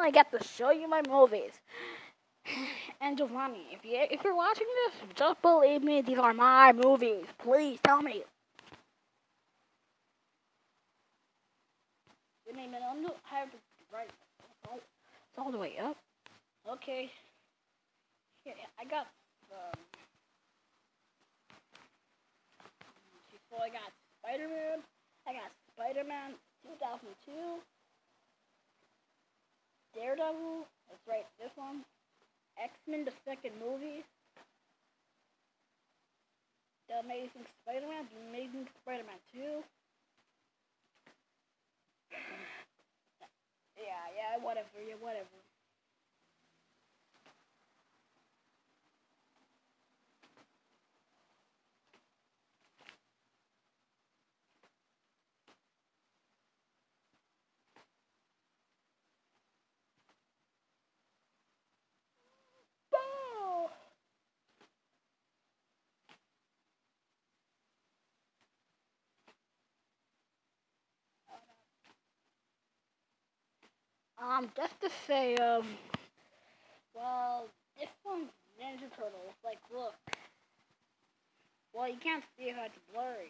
finally get to show you my movies. And Giovanni, if you're watching this, just believe me, these are my movies. Please tell me. Wait a minute, I have to write. It's all the way up. Okay. Yeah, I got so I got Spider-Man. I got Spider-Man 2002. Daredevil. That's right, this one. X-Men, the second movie. The Amazing Spider-Man. The Amazing Spider-Man 2. Yeah, whatever. Oh. Just to say, well, this one's Ninja Turtles. Like, look. Well, you can't see how it's blurry.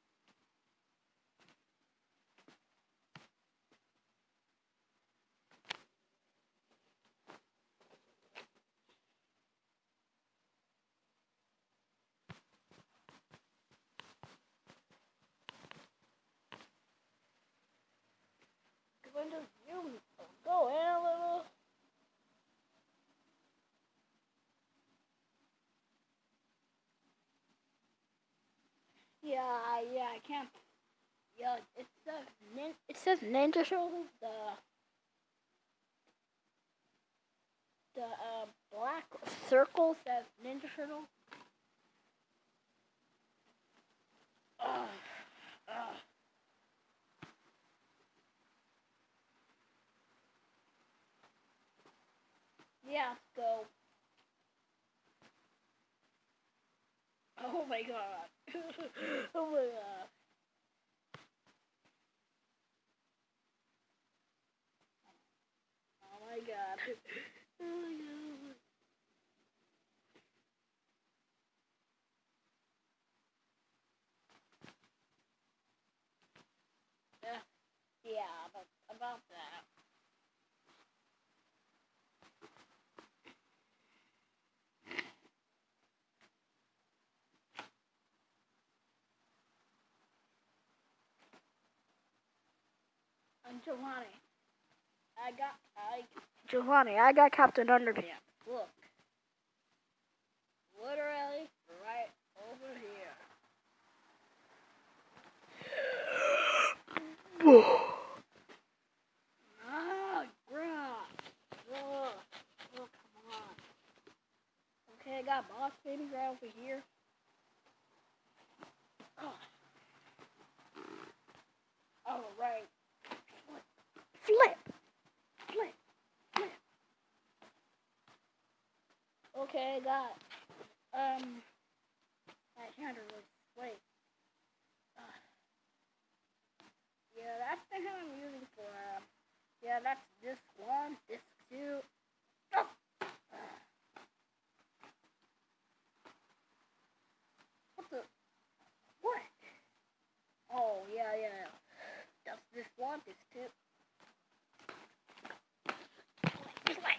When does you go in a little? Yeah, I can't. Yeah, it says Ninja Turtles. The black circle says Ninja Turtle. Ugh, ugh. Yeah, let's go. Oh my god. Oh my god. Oh my god. Oh my god. Yeah, but about that. Giovanni, Giovanni, I got Captain Underpants. Look, literally right over here. Ah, bruh. Ugh. Oh, come on. Okay, I got Boss Baby right over here. Oh, all right. Flip. Flip. Flip. Okay, I got I can't really wait. Uh, yeah, that's the hand I'm using for yeah, that's disc one, disc two. Oh. What the what? Oh yeah. That's disc one, disc two. This way.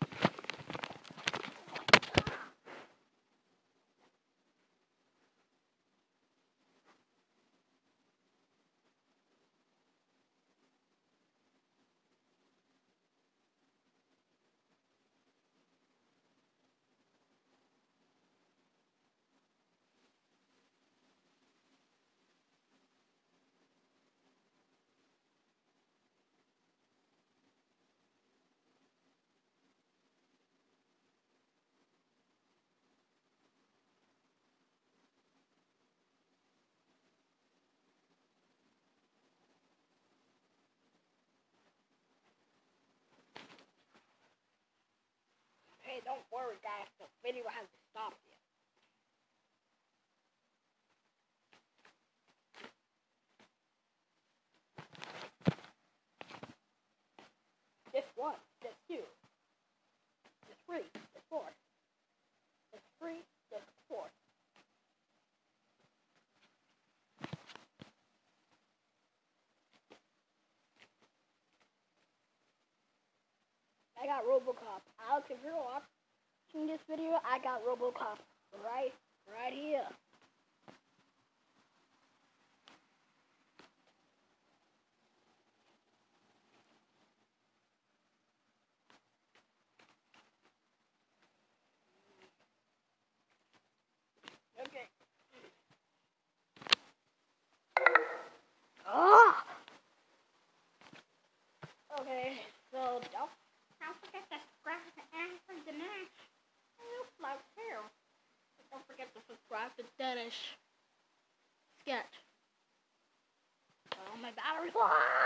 Hey, don't worry, guys. The video hasn't stopped yet. This one, this two. I got RoboCop. Alex, if you're watching this video, I got RoboCop right here. Okay. Ah. Okay. So don't forget to subscribe and the next. Like here. Don't forget to subscribe to Dennis Sketch. Oh, my battery's low.